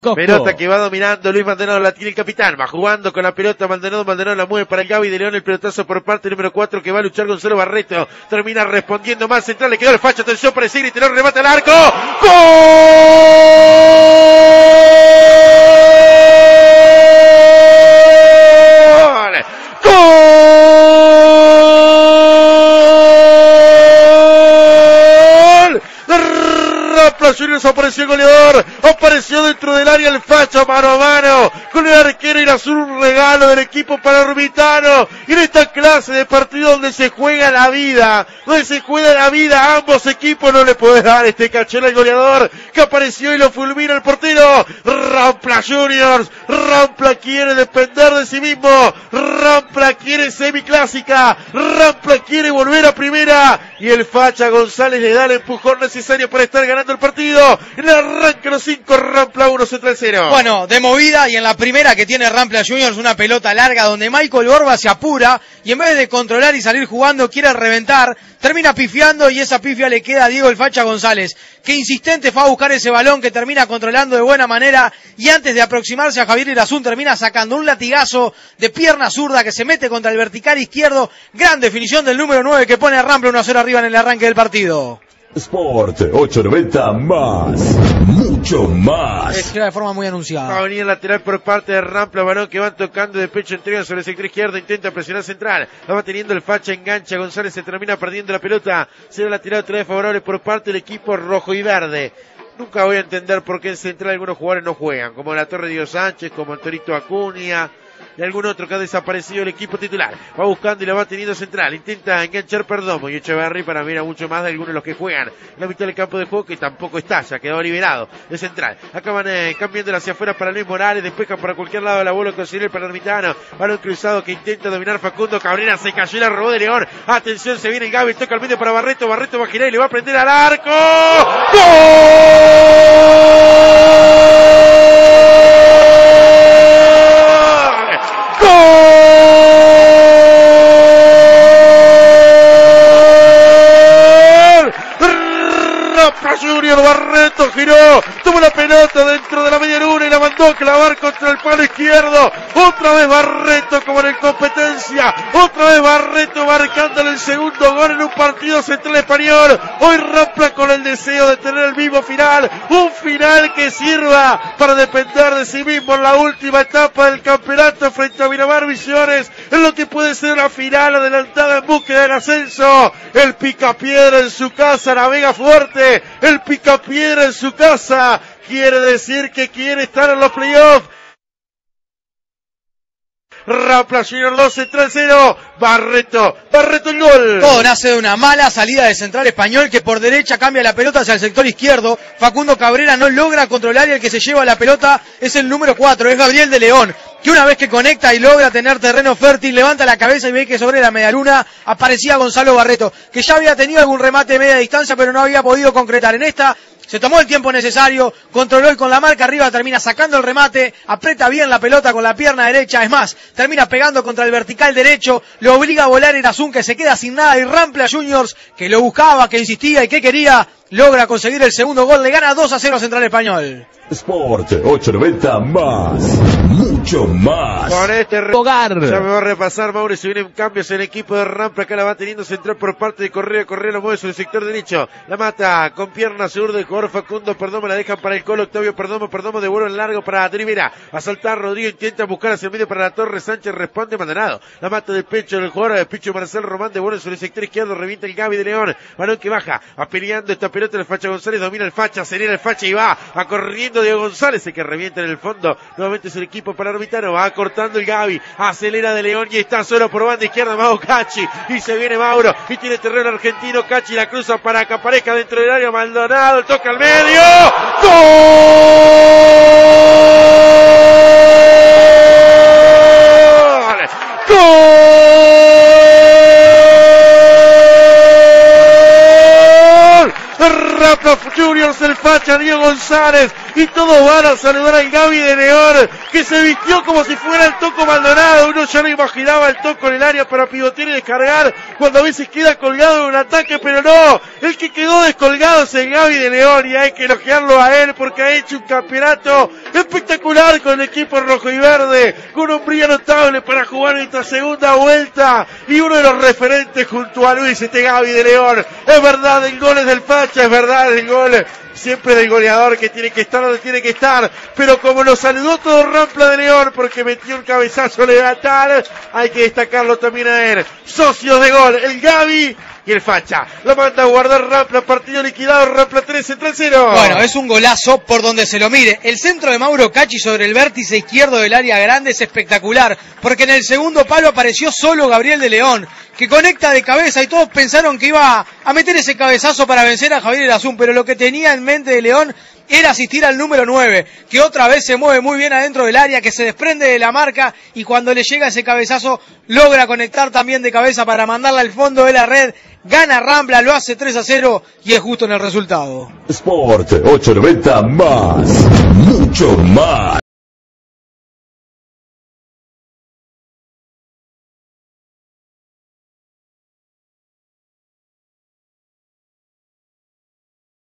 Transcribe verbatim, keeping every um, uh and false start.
Coco. Pelota que va dominando Luis Maldonado, la tiene el capitán, va jugando con la pelota Maldonado, Maldonado la mueve para el Gaby de León, el pelotazo por parte número cuatro que va a luchar Gonzalo Barreto, termina respondiendo más central, le quedó el facho, atención para el Sigri, te lo remata al arco, ¡gol! ¡Gol! Rampla Juniors, apareció el goleador, apareció dentro del área el facho mano a mano con el arquero Irazur, un regalo del equipo palermitano, y en esta clase de partido donde se juega la vida, donde se juega la vida a ambos equipos, no le puedes dar este cachero al goleador que apareció y lo fulmina el portero. Rampla Juniors, Rampla quiere depender de sí mismo, Rampla quiere semiclásica, Rampla quiere volver a primera, y el facha González le da el empujón necesario para estar ganando el partido. En el arranque los cinco, Rampla uno, Central cero. Bueno, de movida, y en la primera que tiene Rampla Juniors, una pelota larga donde Michael Borba se apura y en vez de controlar y salir jugando quiere reventar, termina pifiando y esa pifia le queda a Diego el facha González, que insistente fue a buscar ese balón, que termina controlando de buena manera y antes de aproximarse a Javier Irazún termina sacando un latigazo de pierna zurda que se mete contra el vertical izquierdo. Gran definición del número nueve que pone a Rampla uno a cero arriba en el arranque del partido. Sport ochocientos noventa más, mucho más. Es que era de forma muy anunciada. Va a venir lateral por parte de Rampla, balón que van tocando de pecho, entrega sobre el sector izquierdo, intenta presionar central, la va teniendo el facha, engancha, González se termina perdiendo la pelota, será la tirada otra vez favorable por parte del equipo rojo y verde. Nunca voy a entender por qué en central algunos jugadores no juegan, como la Torre Dios Sánchez, como Antonito Acuña y algún otro que ha desaparecido el equipo titular. Va buscando y la va teniendo central, intenta enganchar Perdomo y Echeverri para ver a mucho más de algunos de los que juegan en la mitad del campo de juego, que tampoco está, ya quedó liberado de central. Acaban eh, cambiando hacia afuera para Luis Morales, despejan para cualquier lado de la bola, consigue el palermitano, balón cruzado que intenta dominar Facundo Cabrera, se cayó y la robó de León. Atención, se viene el Gaby, toca al medio para Barreto, Barreto va a girar y le va a prender al arco. ¡Gol! Rampla Junior, Barreto giró, tuvo la pelota dentro de la media luna y la mandó a clavar contra el palo izquierdo. Otra vez Barreto como en competencia, otra vez Barreto marcándole el segundo gol en un partido central español. Hoy Rampla con el deseo de tener el mismo final, un final que sirva para depender de sí mismo en la última etapa del campeonato frente a Miramar Misiones, en lo que puede ser la final adelantada en búsqueda del ascenso. El Picapiedra en su casa navega fuerte, el Picapiedra en su casa quiere decir que quiere estar en los playoffs. Rampla Junior dos, Central cero, Barreto, Barreto el gol. Todo nace de una mala salida de Central Español que por derecha cambia la pelota hacia el sector izquierdo. Facundo Cabrera no logra controlar y el que se lleva la pelota es el número cuatro, es Gabriel de León, que una vez que conecta y logra tener terreno fértil, levanta la cabeza y ve que sobre la medialuna aparecía Gonzalo Barreto, que ya había tenido algún remate de media distancia pero no había podido concretar. En esta se tomó el tiempo necesario, controló y con la marca arriba termina sacando el remate, aprieta bien la pelota con la pierna derecha, es más, termina pegando contra el vertical derecho, le obliga a volar Irazún, que se queda sin nada, y Rampla Juniors, que lo buscaba, que insistía y que quería, logra conseguir el segundo gol, le gana dos a cero Central Español. Sport ochocientos noventa más, mucho más. Con este re... Hogar. Ya me va a repasar Mauro, si vienen cambios en el equipo de Rampla, acá la va teniendo central por parte de Correa, Correa lo mueve sobre el sector derecho, la mata con pierna zurda el jugador Facundo Perdomo, la dejan para el Colo Octavio Perdomo, Perdomo de vuelo en largo para Rivera, a saltar Rodrigo, intenta buscar hacia el medio para la Torre, Sánchez responde Maldonado, la mata de pecho del jugador de Picho Marcel Román de vuelo sobre el sector izquierdo, revienta el Gaby de León, balón que baja, a peleando esta pelota el facha González, domina el facha, acelera el facha y va, a corriendo Diego González, el que revienta en el fondo, nuevamente es el equipo palermitano, va cortando el Gaby, acelera de León y está solo por banda izquierda Mauro Cachi, y se viene Mauro, y tiene terreno argentino, Cachi la cruza para que aparezca dentro del área, Maldonado, toca al medio, ¡gol! ¡Gol! Rampla Juniors, el facha Diego González, y todos van a saludar al Gaby de León, que se vistió como si fuera el Toco Maldonado. Uno ya no imaginaba el Toco en el área para pivotear y descargar cuando a veces queda colgado en un ataque, pero no, el que quedó descolgado es el Gaby de León y hay que elogiarlo a él porque ha hecho un campeonato espectacular con el equipo rojo y verde, con un brillo notable para jugar esta segunda vuelta y uno de los referentes junto a Luis, este Gaby de León. Es verdad, el gol es del Facha, es verdad, el gol siempre del goleador que tiene que estar donde tiene que estar, pero como lo saludó todo Rampla de León porque metió un cabezazo letal, hay que destacarlo también a él. Socios de gol, el Gaby y el Facha. Lo manda a guardar Rampla, partido liquidado, Rampla tres, Central cero. Bueno, es un golazo por donde se lo mire. El centro de Mauro Cacci sobre el vértice izquierdo del área grande es espectacular, porque en el segundo palo apareció solo Gabriel de León, que conecta de cabeza y todos pensaron que iba a meter ese cabezazo para vencer a Javier Erazún, pero lo que tenía en mente de León era asistir al número nueve, que otra vez se mueve muy bien adentro del área, que se desprende de la marca y cuando le llega ese cabezazo logra conectar también de cabeza para mandarla al fondo de la red. Gana Rampla, lo hace tres a cero y es justo en el resultado. Sport ochocientos noventa más, mucho más.